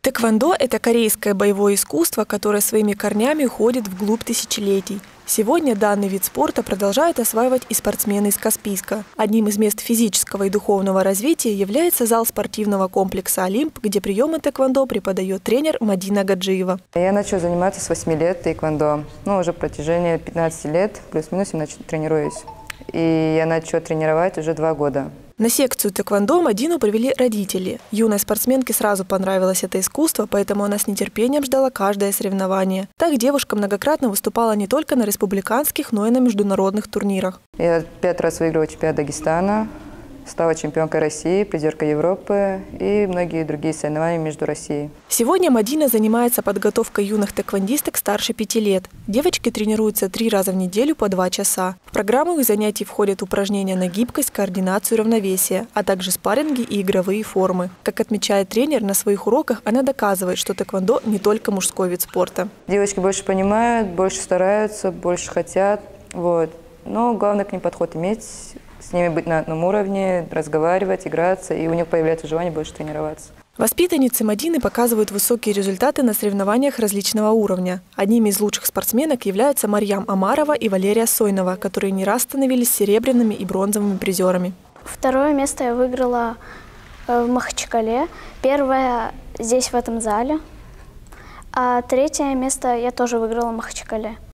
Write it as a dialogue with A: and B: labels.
A: Тэквондо – это корейское боевое искусство, которое своими корнями уходит вглубь тысячелетий. Сегодня данный вид спорта продолжают осваивать и спортсмены из Каспийска. Одним из мест физического и духовного развития является зал спортивного комплекса «Олимп», где приемы тэквондо преподает тренер Мадина Гаджиева.
B: Я начала заниматься с 8 лет тэквондо. Уже в протяжении 15 лет, плюс-минус, я тренируюсь. И я начала тренировать уже 2 года.
A: На секцию тэквондо Мадину привели родители. Юной спортсменке сразу понравилось это искусство, поэтому она с нетерпением ждала каждое соревнование. Так девушка многократно выступала не только на республиканских, но и на международных турнирах.
B: Я 5 раз выиграла чемпионат Дагестана, стала чемпионкой России, призеркой Европы и многие другие соревнования между Россией.
A: Сегодня Мадина занимается подготовкой юных тэквондисток старше 5 лет. Девочки тренируются 3 раза в неделю по 2 часа. В программу их занятий входят упражнения на гибкость, координацию и равновесие, а также спарринги и игровые формы. Как отмечает тренер, на своих уроках она доказывает, что тэквондо не только мужской вид спорта.
B: Девочки больше понимают, больше стараются, больше хотят. Но главное к ним подход иметь, с ними быть на одном уровне, разговаривать, играться, и у них появляется желание больше тренироваться.
A: Воспитанницы Мадины показывают высокие результаты на соревнованиях различного уровня. Одними из лучших спортсменок являются Марьям Амарова и Валерия Сойнова, которые не раз становились серебряными и бронзовыми призерами.
C: 2-е место я выиграла в Махачкале, 1-е здесь, в этом зале, а 3-е место я тоже выиграла в Махачкале.